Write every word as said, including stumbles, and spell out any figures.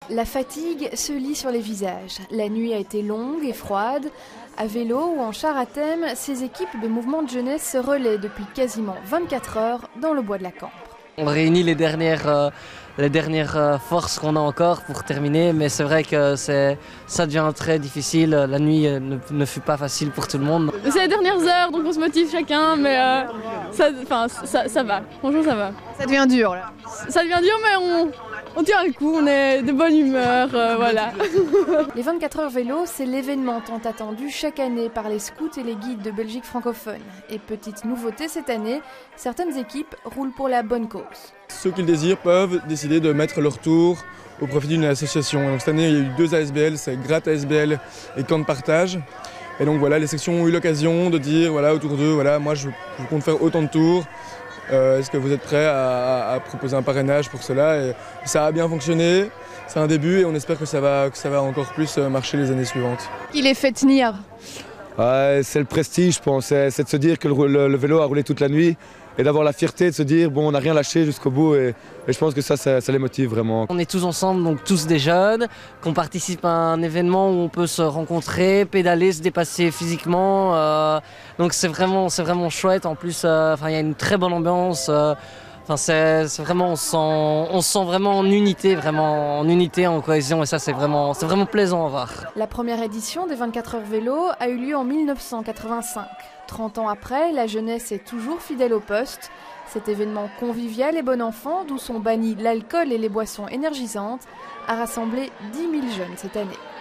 La fatigue se lit sur les visages. La nuit a été longue et froide. À vélo ou en char à thème, ces équipes de mouvements de jeunesse se relaient depuis quasiment vingt-quatre heures dans le bois de la Cambre. On réunit les dernières, euh, les dernières euh, forces qu'on a encore pour terminer, mais c'est vrai que c'est, ça devient très difficile. La nuit euh, ne, ne fut pas facile pour tout le monde. C'est les dernières heures, donc on se motive chacun, mais euh, ça, ça, ça va. Franchement, ça va. Ça devient dur là. Ça devient dur, mais on, on tient le coup, on est de bonne humeur, euh, voilà. Les vingt-quatre heures vélo, c'est l'événement tant attendu chaque année par les scouts et les guides de Belgique francophone. Et petite nouveauté cette année, certaines équipes roulent pour la bonne cause. Ceux qui le désirent peuvent décider de mettre leur tour au profit d'une association. Donc cette année, il y a eu deux A S B L, c'est Gratte A S B L et Camp de Partage. Et donc voilà, les sections ont eu l'occasion de dire voilà, autour d'eux, voilà, moi je, je compte faire autant de tours. Euh, est-ce que vous êtes prêts à, à proposer un parrainage pour cela? Et ça a bien fonctionné, c'est un début et on espère que ça va, que ça va encore plus marcher les années suivantes. Qui les fait tenir? Ouais, c'est le prestige, je pense, c'est, c'est de se dire que le, le, le vélo a roulé toute la nuit et d'avoir la fierté de se dire bon, on n'a rien lâché jusqu'au bout et, et je pense que ça, ça, ça les motive vraiment. On est tous ensemble, donc tous des jeunes, qu'on participe à un événement où on peut se rencontrer, pédaler, se dépasser physiquement. Euh, donc c'est vraiment, c'est vraiment chouette. En plus, euh, enfin, il y a une très bonne ambiance. Euh, Enfin, c'est, c'est vraiment, on se, sent, on se sent vraiment en unité, vraiment en unité, en cohésion, et ça, c'est vraiment, c'est vraiment plaisant à voir. La première édition des vingt-quatre heures vélo a eu lieu en mille neuf cent quatre-vingt-cinq. trente ans après, la jeunesse est toujours fidèle au poste. Cet événement convivial et bon enfant, d'où sont bannis l'alcool et les boissons énergisantes, a rassemblé dix mille jeunes cette année.